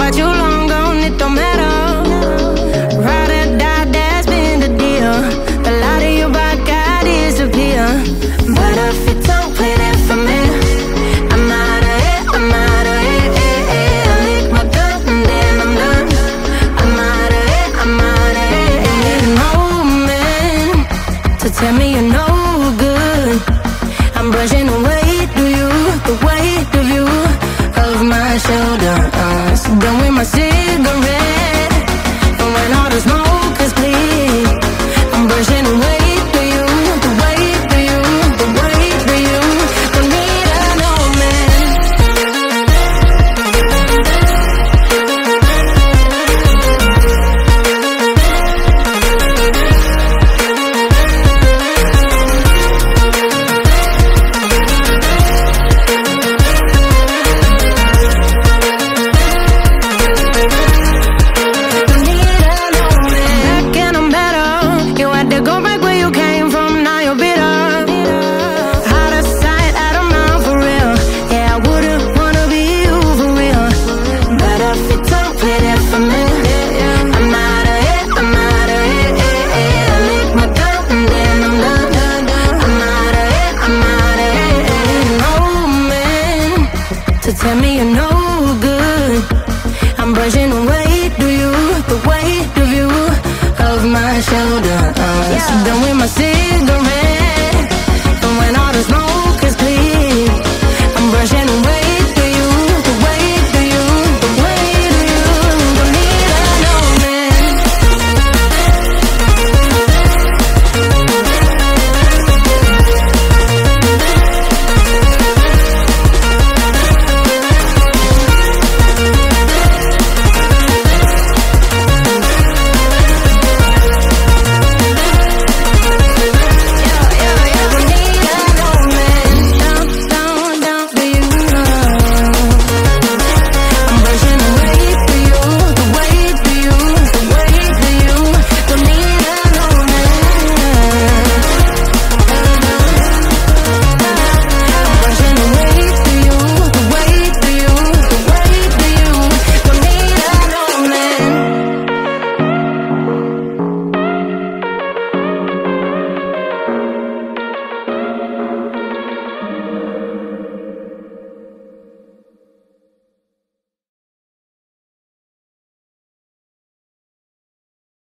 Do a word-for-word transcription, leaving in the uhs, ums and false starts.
got you long gone, it don't matter. Ride or die, that's been the deal. The light of your back, I disappear. But if you don't play that for me, I'm out of it, I'm out of it, eh, eh. I lick my gun and then I'm done. I'm out of it, I'm out of it, eh. Need a moment to tell me you're no good. I'm brushing the weight of you, the weight of you, of my shoulder. uh, So done with my cigarette, and when all the smoke is clear, I'm brushing the weight of you, the weight of you, the weight of you. Don't need a no man. Tell me you're no good. I'm brushing the weight of you, the weight of you, of my shoulder. uh, So done with my cigarette.